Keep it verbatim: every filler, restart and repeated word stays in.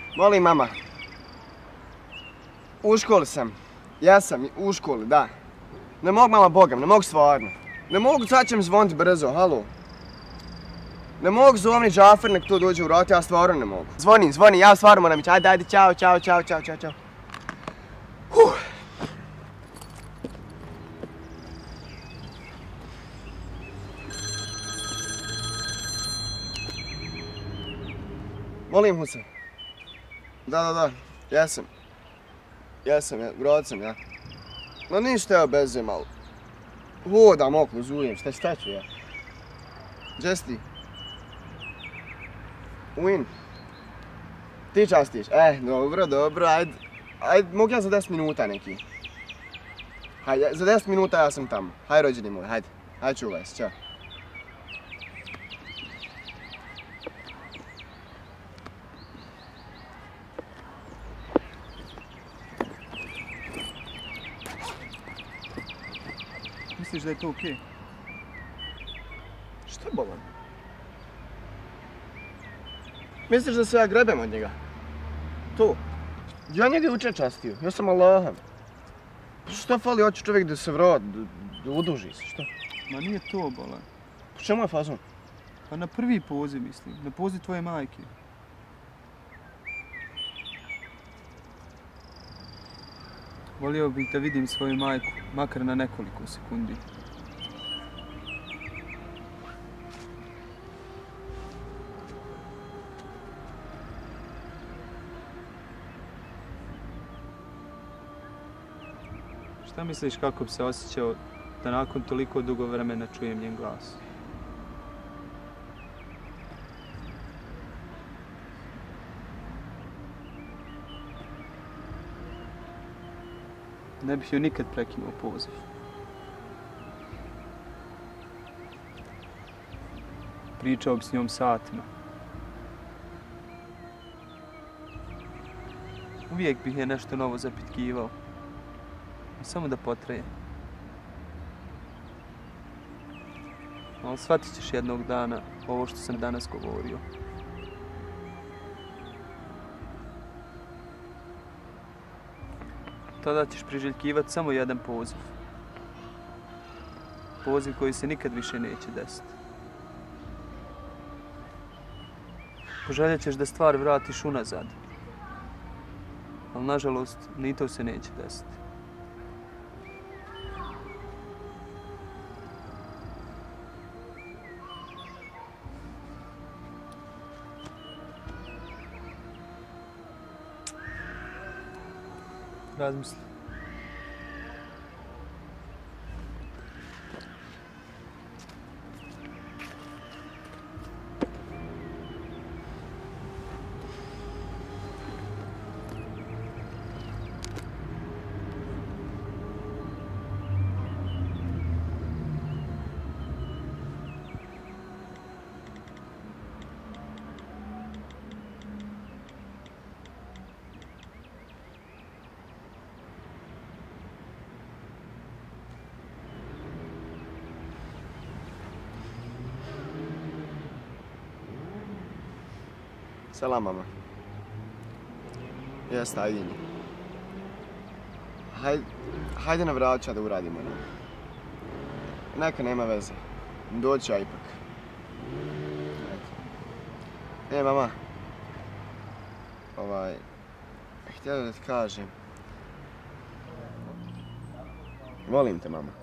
Molim, mama. U školi sam. Ja sam u školi, da. Ne mogu, mama, bogam, ne mogu stvarno. Ne mogu, sad će mi zvoniti brzo, halo. Ne mogu zovni Džafer, nek to dođe u rot, ja stvarno ne mogu. Zvoni, zvoni, ja stvarno moram ići. Ajde, ajde, čao, čao, čao, čao, čao, čao. Huh. Molim, Husa. Da, da, da, jesam. Jesam, ja, grad sam, ja. No ništa ja bezem, ali... Hodam okolo, zujem, šta šta ću ja? Gdje si ti? Uin. Ti čas tiš? Eh, dobro, dobro, ajde. Ajde, mogu ja za deset minuta neki. Hajde, za deset minuta ja sam tamo. Hajde, rođeni moj, hajde. Hajde, čuvaj se, čao. Misliš da je to okej? Šta bolan? Misliš da se ja grebem od njega? To. Ja njega učen častio, ja sam Allahan. Šta fali, hoće čovjek da se vrati, da, da uduži se, šta? Ma nije to, bolan. Po čemu je fazon? Pa na prvi poziv, mislim. Na poziv tvoje majke. Volio bih da vidim svoju majku, makar na nekoliko sekundi. Šta misliš kako bi se osjećao da nakon toliko dugo vremena čujem njen glas? Ne bih joj nikad prekinuo poziv. Pričao bi s njom satima. Uvijek bih je nešto novo zapitkivao. Samo da potraje. Ali shvatit ćeš jednog dana ovo što sam danas govorio. Tada ćeš priželjkivati samo jedan poziv. Poziv koji se nikad više neće desiti. Poželjet ćeš da stvar vratiš unazad. Ali nažalost, ni to se neće desiti. Razmisli. Selam, mama. Jeste, ajde nje. Hajde, hajde na vraća da uradimo. Ne? Neka, nema veze. Doći ja ipak. E, mama. Ovaj... Htjela da ti kažem. Volim te, mama.